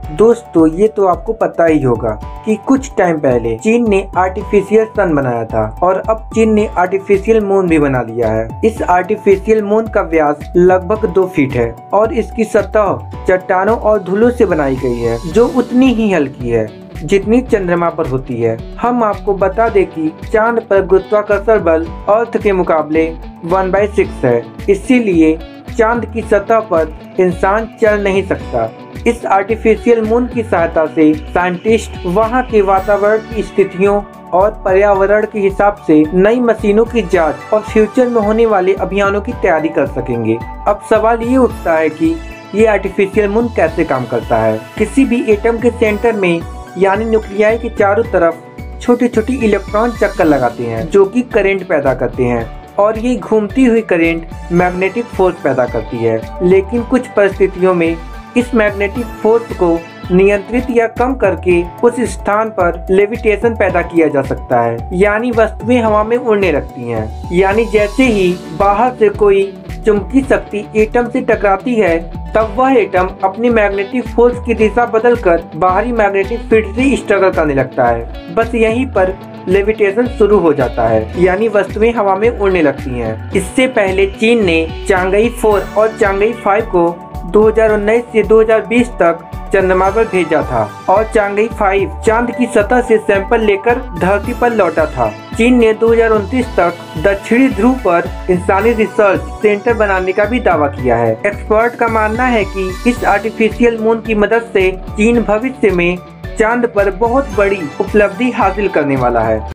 दोस्तों ये तो आपको पता ही होगा कि कुछ टाइम पहले चीन ने आर्टिफिशियल सन बनाया था और अब चीन ने आर्टिफिशियल मून भी बना लिया है। इस आर्टिफिशियल मून का व्यास लगभग 2 फीट है और इसकी सतह चट्टानों और धूलों से बनाई गई है जो उतनी ही हल्की है जितनी चंद्रमा पर होती है। हम आपको बता दें कि चांद पर गुरुत्वाकर्षण बल अर्थ के मुकाबले 1/6 है, इसीलिए चांद की सतह पर इंसान चल नहीं सकता। इस आर्टिफिशियल मून की सहायता से साइंटिस्ट वहां के वातावरण की स्थितियों और पर्यावरण के हिसाब से नई मशीनों की जांच और फ्यूचर में होने वाले अभियानों की तैयारी कर सकेंगे। अब सवाल ये उठता है कि ये आर्टिफिशियल मून कैसे काम करता है। किसी भी एटम के सेंटर में यानी न्यूक्लियाई के चारों तरफ छोटी छोटी इलेक्ट्रॉन चक्कर लगाते हैं जो कि करंट पैदा करते हैं और ये घूमती हुई करंट मैग्नेटिक फोर्स पैदा करती है। लेकिन कुछ परिस्थितियों में इस मैग्नेटिक फोर्स को नियंत्रित या कम करके उस स्थान पर लेविटेशन पैदा किया जा सकता है, यानी वस्तुएं हवा में उड़ने लगती हैं। यानी जैसे ही बाहर से कोई चुंबकीय शक्ति एटम से टकराती है तब वह एटम अपनी मैग्नेटिक फोर्स की दिशा बदलकर बाहरी मैग्नेटिक फील्ड से स्ट्रगल करने लगता है। बस यहीं पर लेविटेशन शुरू हो जाता है, यानी वस्तुएं हवा में उड़ने लगती हैं। इससे पहले चीन ने चांगई 4 और चांगई 5 को 2019 से 2020 तक चंद्रमा पर भेजा था और चांगई 5 चांद की सतह से सैंपल लेकर धरती पर लौटा था। चीन ने 2029 तक दक्षिणी ध्रुव पर इंसानी रिसर्च सेंटर बनाने का भी दावा किया है। एक्सपर्ट का मानना है कि इस आर्टिफिशियल मून की मदद से चीन भविष्य में चांद पर बहुत बड़ी उपलब्धि हासिल करने वाला है।